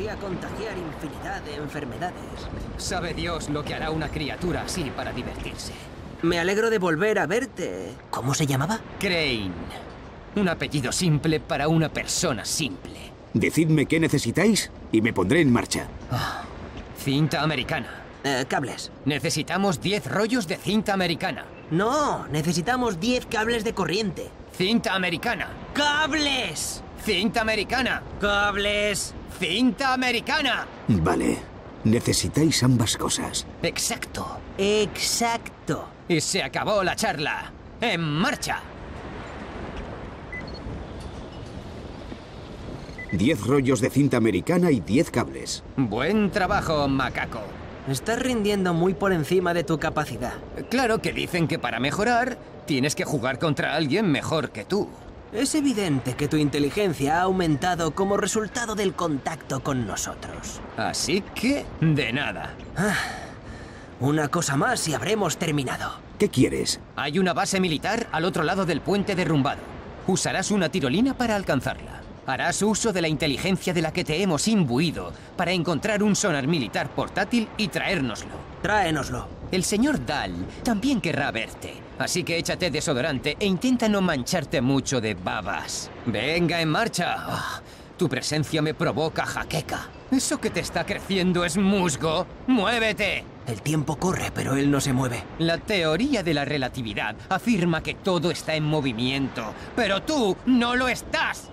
podría contagiar infinidad de enfermedades. Sabe Dios lo que hará una criatura así para divertirse. Me alegro de volver a verte. ¿Cómo se llamaba? Crane. Un apellido simple para una persona simple. Decidme qué necesitáis y me pondré en marcha. Cinta americana. Cables. Necesitamos 10 rollos de cinta americana. No, necesitamos 10 cables de corriente. Cinta americana. ¡Cables! Cinta americana. ¡Cables! Cinta americana. Vale. Necesitáis ambas cosas. Exacto. Exacto. Y se acabó la charla. ¡En marcha! 10 rollos de cinta americana y 10 cables. Buen trabajo, macaco. Estás rindiendo muy por encima de tu capacidad. Claro que dicen que para mejorar, tienes que jugar contra alguien mejor que tú. Es evidente que tu inteligencia ha aumentado como resultado del contacto con nosotros. Así que, de nada. Una cosa más y habremos terminado. ¿Qué quieres? Hay una base militar al otro lado del puente derrumbado. Usarás una tirolina para alcanzarla. Harás uso de la inteligencia de la que te hemos imbuido para encontrar un sonar militar portátil y traérnoslo. Tráenoslo. El señor Dahl también querrá verte, así que échate desodorante e intenta no mancharte mucho de babas. ¡Venga, en marcha! Tu presencia me provoca jaqueca. ¿Eso que te está creciendo es musgo? ¡Muévete! El tiempo corre, pero él no se mueve. La teoría de la relatividad afirma que todo está en movimiento, pero tú no lo estás.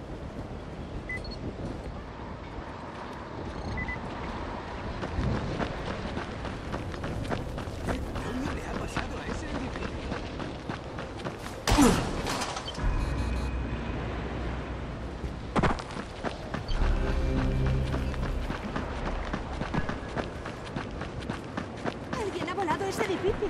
Alguien ha volado ese edificio.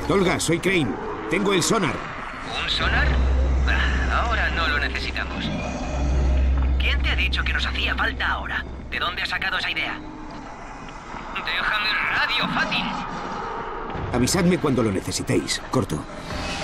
Tolga, soy Crane. Tengo el sonar. ¿Un sonar? Ahora no lo necesitamos. ¿Quién te ha dicho que nos hacía falta ahora? ¿De dónde has sacado esa idea? ¡Déjame radio, Fatin! Avisadme cuando lo necesitéis. Corto.